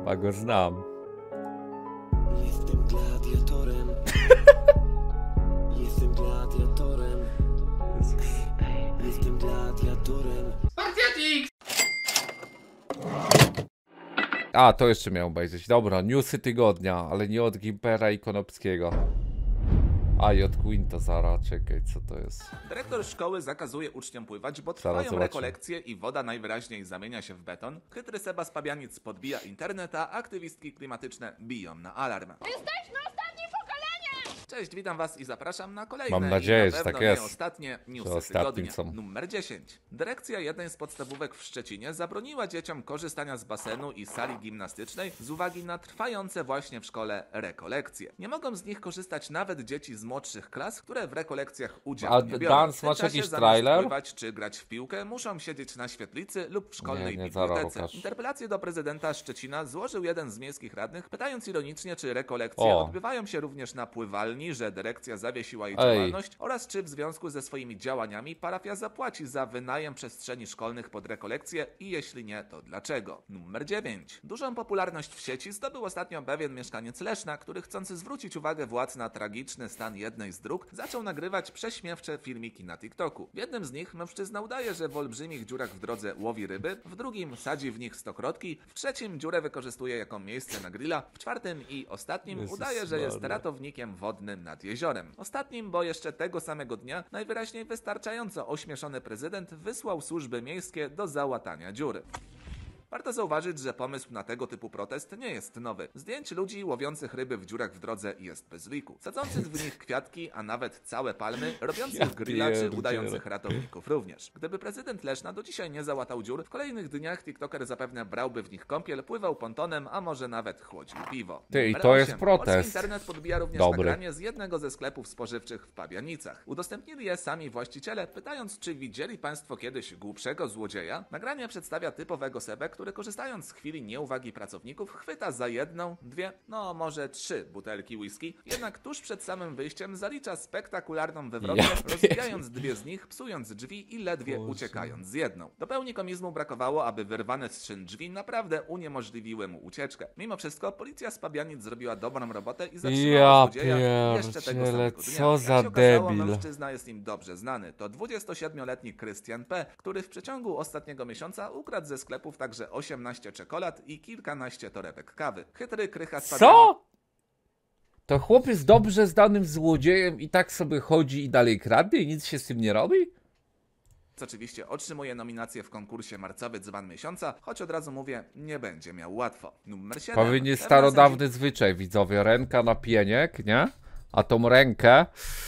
Chyba go znam. Jestem gladiatorem. Jestem gladiatorem. Jestem gladiatorem. A, to jeszcze miałem obejrzeć. Dobra, newsy tygodnia, ale nie od Gimpera i Konopskiego. A, i od Quinta Zara, czekaj, co to jest? Dyrektor szkoły zakazuje uczniom pływać, bo Zaraz trwają zobaczymy. rekolekcje i woda najwyraźniej zamienia się w beton. Chytry Seba z Pabianic podbija internet, a aktywistki klimatyczne biją na alarm. Jesteśmy ostatnie pokolenie! Cześć, witam was i zapraszam na kolejne Mam nadzieję, i że na pewno tak nie jest. ostatnie newsy Że ostatnim tygodnia. są. Numer 10. Dyrekcja jednej z podstawówek w Szczecinie zabroniła dzieciom korzystania z basenu i sali gimnastycznej z uwagi na trwające właśnie w szkole rekolekcje. Nie mogą z nich korzystać nawet dzieci z młodszych klas, które w rekolekcjach udziału A nie biorą. Dance W tym masz czasie jakiś zamiast trailer? pływać czy grać w piłkę, muszą siedzieć na świetlicy lub w szkolnej Nie, Zara, bibliotece. Łukasz. Interpelację do prezydenta Szczecina złożył jeden z miejskich radnych, pytając ironicznie, czy rekolekcje O. odbywają się również na pływalni, że dyrekcja zawiesiła jej Ej. działalność oraz czy w związku ze swoimi działaniami parafia zapłaci za wynajem przestrzeni szkolnych pod rekolekcje i jeśli nie, to dlaczego? Numer 9. Dużą popularność w sieci zdobył ostatnio pewien mieszkaniec Leszna, który chcący zwrócić uwagę władz na tragiczny stan jednej z dróg, zaczął nagrywać prześmiewcze filmiki na TikToku. W jednym z nich mężczyzna udaje, że w olbrzymich dziurach w drodze łowi ryby, w drugim sadzi w nich stokrotki, w trzecim dziurę wykorzystuje jako miejsce na grilla, w czwartym i ostatnim Jezus udaje, że jest Maria. ratownikiem wodnym nad jeziorem. Ostatnim, bo jeszcze tego samego dnia najwyraźniej wystarczająco ośmieszony prezydent wysłał służby miejskie do załatania dziury. Warto zauważyć, że pomysł na tego typu protest nie jest nowy. Zdjęć ludzi łowiących ryby w dziurach w drodze jest bez liku. Sadzących w nich kwiatki, a nawet całe palmy, robiących grilla czy pierdzielę. udających ratowników również. Gdyby prezydent Leszna do dzisiaj nie załatał dziur, w kolejnych dniach TikToker zapewne brałby w nich kąpiel, pływał pontonem, a może nawet chłodził piwo. Ty, i Numer to jest 8. protest. Polski internet podbija również Dobry. nagranie z jednego ze sklepów spożywczych w Pabianicach. Udostępnili je sami właściciele, pytając, czy widzieli państwo kiedyś głupszego złodzieja. Nagranie przedstawia typowego Sebę, który korzystając z chwili nieuwagi pracowników chwyta za jedną, dwie, no może 3 butelki whisky, jednak tuż przed samym wyjściem zalicza spektakularną wywrotkę, Ja rozbijając 2 z nich, psując drzwi i ledwie Boże. uciekając z jedną. Do pełni komizmu brakowało, aby wyrwane z szyn drzwi naprawdę uniemożliwiły mu ucieczkę. Mimo wszystko policja z Pabianic zrobiła dobrą robotę i zatrzymała Ja złodzieja jeszcze tego pierdzielę, samego dnia. co Jak za się okazało, debil. mężczyzna jest im dobrze znany. To 27-letni Krystian P., który w przeciągu ostatniego miesiąca ukradł ze sklepów także 18 czekolad i kilkanaście torebek kawy. Chytry krycha z Pabianic Co? To chłopiec dobrze znanym złodziejem i tak sobie chodzi i dalej kradnie i nic się z tym nie robi? oczywiście otrzymuje nominację w konkursie Marcowy Dzban Miesiąca, choć od razu mówię, nie będzie miał łatwo. Numer 7. Pewnie Pewna starodawny zwyczaj, widzowie. Ręka na pieniek, nie? A tą rękę...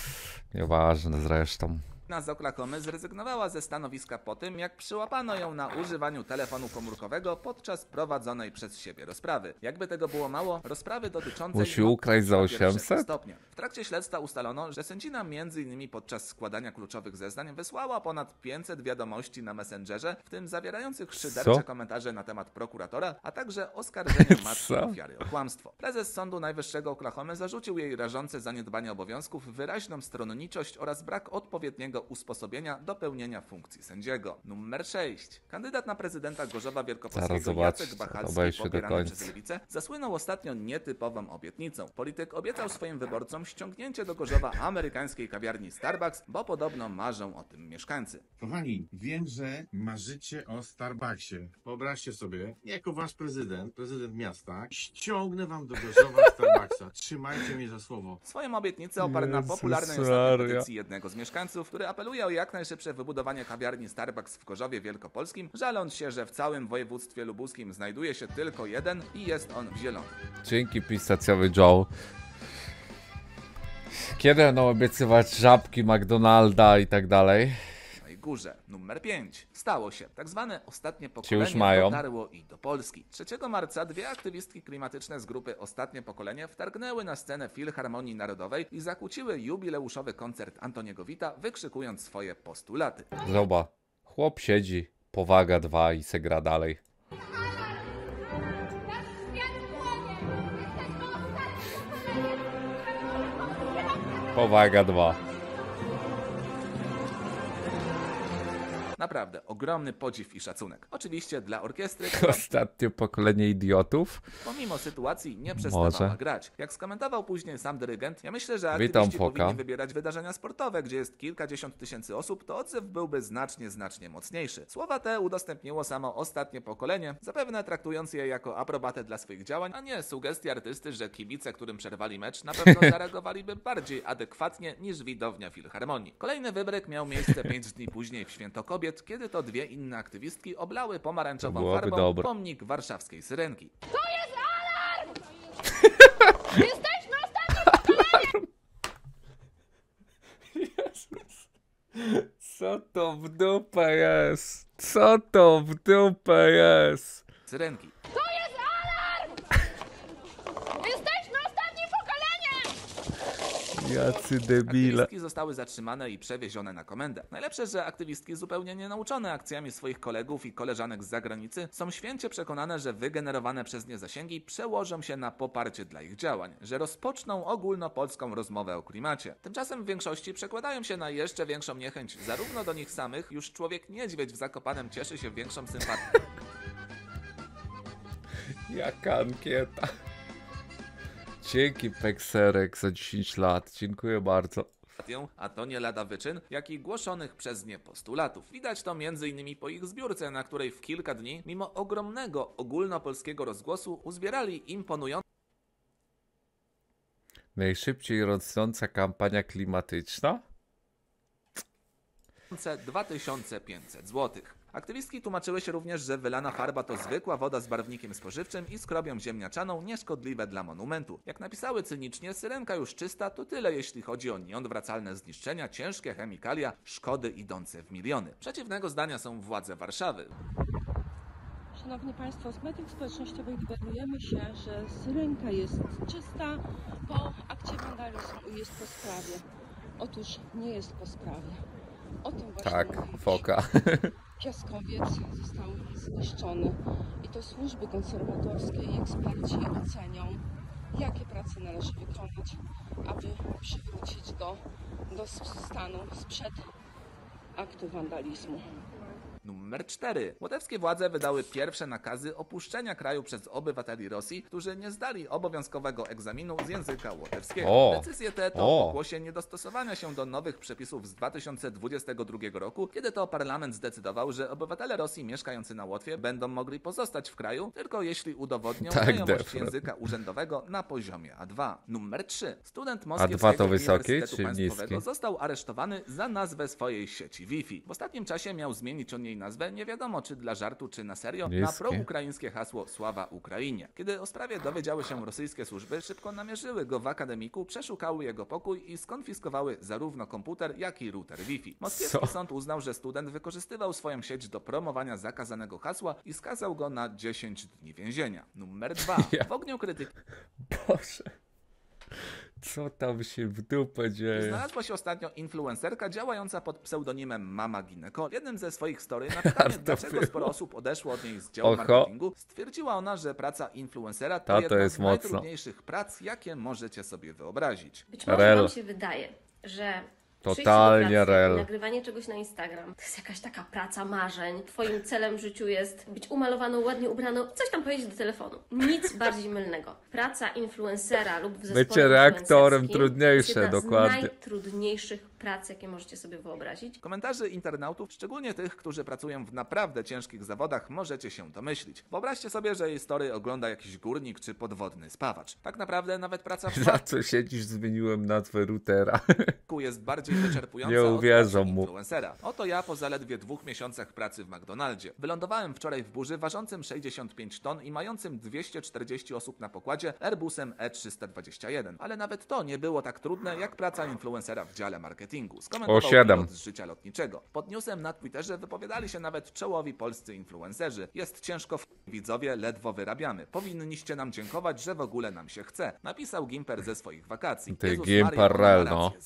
Nieważne zresztą. z Oklahomy zrezygnowała ze stanowiska po tym, jak przyłapano ją na używaniu telefonu komórkowego podczas prowadzonej przez siebie rozprawy. Jakby tego było mało, rozprawy dotyczącej Musi ukraść za pierwszego 800? stopnia. W trakcie śledztwa ustalono, że sędzina m.in. podczas składania kluczowych zeznań wysłała ponad 500 wiadomości na Messengerze, w tym zawierających szydercze Co? komentarze na temat prokuratora, a także oskarżenie matki Co? ofiary o kłamstwo. Prezes Sądu Najwyższego Oklahomy zarzucił jej rażące zaniedbanie obowiązków, wyraźną stronniczość oraz brak odpowiedniego usposobienia do pełnienia funkcji sędziego. Numer 6. Kandydat na prezydenta Gorzowa Zaraz Wielkopolskiego zobaczcie, Jacek to Bachalski, obejrzę do popierany końca. przez Lewicę, zasłynął ostatnio nietypową obietnicą. Polityk obiecał swoim wyborcom ściągnięcie do Gorzowa amerykańskiej kawiarni Starbucks, bo podobno marzą o tym mieszkańcy. Kochani, wiem, że marzycie o Starbucksie. Wyobraźcie sobie, jako wasz prezydent miasta, ściągnę wam do Gorzowa Starbucksa. Trzymajcie mnie za słowo. Swoją obietnicę oparł na Jezus popularnej ostatnio Maria. petycji jednego z mieszkańców, który apeluje o jak najszybsze wybudowanie kawiarni Starbucks w Gorzowie Wielkopolskim, żaląc się, że w całym województwie lubuskim znajduje się tylko jeden i jest on w Zielonym. Dzięki pistacjowy Joe. Kiedy będą obiecywać żabki, McDonalda i tak dalej? Górze. Numer 5. Stało się. Tak zwane ostatnie już pokolenie mają. dotarło i do Polski. 3 marca 2 aktywistki klimatyczne z grupy Ostatnie Pokolenie wtargnęły na scenę Filharmonii Narodowej i zakłóciły jubileuszowy koncert Antoniego Wita, wykrzykując swoje postulaty. Zobacz, chłop siedzi, powaga 2 i se gra dalej. Powaga 2. Na naprawdę ogromny podziw i szacunek. Oczywiście dla orkiestry, która Ostatnie pokolenie idiotów. pomimo sytuacji nie przestawała Może. grać. Jak skomentował później sam dyrygent, ja myślę, że Witam, aktywiści Foka. powinni wybierać wydarzenia sportowe, gdzie jest kilkadziesiąt tysięcy osób, to odzew byłby znacznie mocniejszy. Słowa te udostępniło samo ostatnie pokolenie, zapewne traktując je jako aprobatę dla swoich działań, a nie sugestii artysty, że kibice, którym przerwali mecz, na pewno zareagowaliby bardziej adekwatnie niż widownia Filharmonii. Kolejny wybryk miał miejsce 5 dni później w Święto Kobiet, kiedy to dwie inne aktywistki oblały To pomarańczową byłoby farbą dobre. pomnik warszawskiej Syrenki. To jest alarm! Jesteśmy ostatnim! Co to w dupę jest? Co to w dupę jest? Syrenki. To jest alarm! Jesteśmy ostatnim pokoleniem! Jacy debile. Aktywistki zostały zatrzymane i przewiezione na komendę. Najlepsze, że aktywistki zupełnie nie nauczone akcjami swoich kolegów i koleżanek z zagranicy są święcie przekonane, że wygenerowane przez nie zasięgi przełożą się na poparcie dla ich działań, że rozpoczną ogólnopolską rozmowę o klimacie. Tymczasem w większości przekładają się na jeszcze większą niechęć zarówno do nich samych, już człowiek niedźwiedź w Zakopanem cieszy się większą sympatią, Jaka ankieta. Dzięki Pekserek za 10 lat. Dziękuję bardzo. a to nie lada wyczyn, jak i głoszonych przez nie postulatów. Widać to m.in. po ich zbiórce, na której w kilka dni, mimo ogromnego ogólnopolskiego rozgłosu, uzbierali imponujące Najszybciej rosnąca kampania klimatyczna? 2500 zł. Aktywistki tłumaczyły się również, że wylana farba to zwykła woda z barwnikiem spożywczym i skrobią ziemniaczaną nieszkodliwe dla monumentu. Jak napisały cynicznie, Syrenka już czysta to tyle, jeśli chodzi o nieodwracalne zniszczenia, ciężkie chemikalia, szkody idące w miliony. Przeciwnego zdania są władze Warszawy. Szanowni Państwo, z mediów społecznościowych dowiadujemy się, że Syrenka jest czysta, po akcie wandalizmu jest po sprawie. Otóż nie jest po sprawie. O tym właśnie Tak, mówi foka. Piaskowiec został zniszczony i to służby konserwatorskie i eksperci ocenią, jakie prace należy wykonać, aby przywrócić do stanu sprzed aktu wandalizmu. Numer 4. Łotewskie władze wydały pierwsze nakazy opuszczenia kraju przez obywateli Rosji, którzy nie zdali obowiązkowego egzaminu z języka łotewskiego. O! Decyzje te to O! pokłosie niedostosowania się do nowych przepisów z 2022 roku, kiedy to parlament zdecydował, że obywatele Rosji mieszkający na Łotwie będą mogli pozostać w kraju, tylko jeśli udowodnią Tak, znajomość defro. języka urzędowego na poziomie A2. Numer 3. Student A2 Moskiewskiego to wysoki Uniwersytetu czy Państwowego niski? został aresztowany za nazwę swojej sieci Wi-Fi. W ostatnim czasie miał zmienić on jej nazwę, nie wiadomo czy dla żartu, czy na serio, na Niski. proukraińskie hasło Sława Ukrainie. Kiedy o sprawie dowiedziały się rosyjskie służby, szybko namierzyły go w akademiku, przeszukały jego pokój i skonfiskowały zarówno komputer, jak i router Wi-Fi. Moskiewski Co? sąd uznał, że student wykorzystywał swoją sieć do promowania zakazanego hasła i skazał go na 10 dni więzienia. Numer 2. Ja- W ogniu krytyki Boże. Co tam się w dupę dzieje? znalazła się ostatnio influencerka działająca pod pseudonimem Mama Gineko. W jednym ze swoich story na pytanie, to dlaczego było. sporo osób odeszło od niej z działu Oho. marketingu, stwierdziła ona, że praca influencera to Ta to jedna jest z mocno. najtrudniejszych prac, jakie możecie sobie wyobrazić. Być może Rel. Wam się wydaje, że przyjście Totalnie do pracy rel. i nagrywanie czegoś na Instagram to jest jakaś taka praca marzeń. Twoim celem w życiu jest być umalowaną, ładnie ubraną i coś tam powiedzieć do telefonu. Nic bardziej mylnego. Praca influencera lub w zespole Bycie reaktorem influencerskim trudniejsze, jest jedna dokładnie. z najtrudniejszych prac, jakie możecie sobie wyobrazić. Komentarzy internautów, szczególnie tych, którzy pracują w naprawdę ciężkich zawodach, możecie się domyślić. Wyobraźcie sobie, że jej story ogląda jakiś górnik czy podwodny spawacz. Tak naprawdę nawet praca w Za co siedzisz, zmieniłem nazwę routera. banku jest bardziej wyczerpująca Nie od uwierzą pracy mu. influencera. Oto ja po zaledwie 2 miesiącach pracy w McDonaldzie. Wylądowałem wczoraj w burzy ważącym 65 ton i mającym 240 osób na pokładzie Airbusem E321. Ale nawet to nie było tak trudne jak praca influencera w dziale marketingu. Skomentował O, 7. pilot z życia lotniczego. Pod newsem na Twitterze wypowiadali się nawet czołowi polscy influencerzy. Jest ciężko, widzowie, ledwo wyrabiamy. Powinniście nam dziękować, że w ogóle nam się chce. Napisał Gimper ze swoich wakacji. Ty, Jezus Gimper Maria, ona ma rel, no. rację.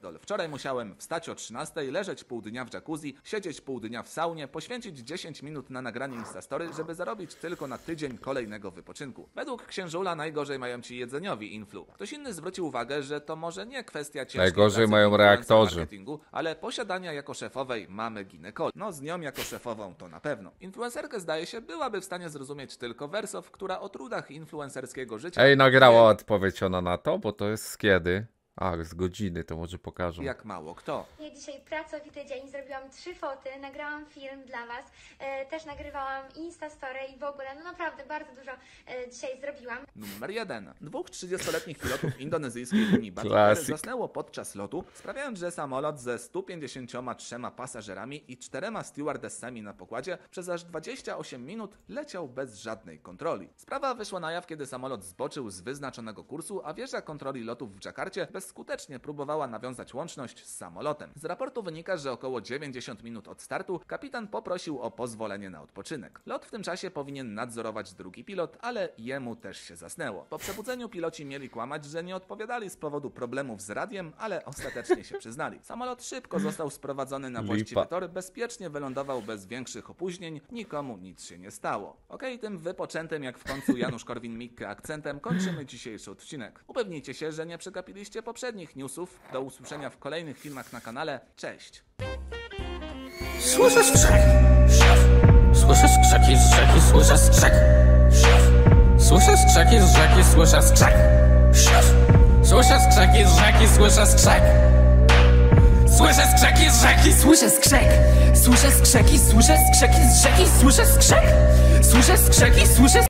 pierdol. Wczoraj musiałem wstać o 13, leżeć pół dnia w jacuzzi, siedzieć pół dnia w saunie, poświęcić 10 minut na nagranie Instastory, żeby zarobić tylko na tydzień kolejnego wypoczynku. Według księżula najgorzej mają ci jedzeniowi influ. Ktoś inny zwrócił uwagę, że to może nie kwestia ciężkiej Najgorzej pracy mają influencer reaktorzy. marketingu, ale posiadania jako szefowej mamy ginekologa. No z nią jako szefową to na pewno. Influencerkę zdaje się byłaby w stanie zrozumieć tylko Wersow, która o trudach influencerskiego życia Ej, nagrała odpowiedź ona na to, bo to jest z kiedy? A, z godziny, to może pokażą. jak mało kto. Ja dzisiaj pracowity dzień, zrobiłam 3 foty, nagrałam film dla Was, też nagrywałam Instastory i w ogóle, no naprawdę bardzo dużo dzisiaj zrobiłam. Numer 1. Dwóch 30-letnich pilotów indonezyjskiej linii Batik Classic. zasnęło podczas lotu, sprawiając, że samolot ze 153 pasażerami i 4 stewardessami na pokładzie przez aż 28 minut leciał bez żadnej kontroli. Sprawa wyszła na jaw, kiedy samolot zboczył z wyznaczonego kursu, a wieża kontroli lotów w Dżakarcie bezskutecznie próbowała nawiązać łączność z samolotem. Z raportu wynika, że około 90 minut od startu kapitan poprosił o pozwolenie na odpoczynek. Lot w tym czasie powinien nadzorować drugi pilot, ale jemu też się zasnęło. Po przebudzeniu piloci mieli kłamać, że nie odpowiadali z powodu problemów z radiem, ale ostatecznie się przyznali. Samolot szybko został sprowadzony na właściwe tory, bezpiecznie wylądował bez większych opóźnień, nikomu nic się nie stało. Okej, tym wypoczętym jak w końcu Janusz Korwin-Mikke akcentem kończymy dzisiejszy odcinek. Upewnijcie się, że nie przegapiliście poprzednich newsów. Do usłyszenia w kolejnych filmach na kanale. Cześć! Słyszę skrzek. Słyszę skrzeki z rzeki, słyszę skrzek. Słyszę skrzeki z rzeki, słyszę skrzek. Słyszę skrzeki z rzeki, słyszę skrzek. Słyszę skrzeki z rzeki, słyszę skrzek. Słyszę skrzeki, słyszę skrzeki z rzeki, słyszę skrzek. Słyszę skrzeki, słyszę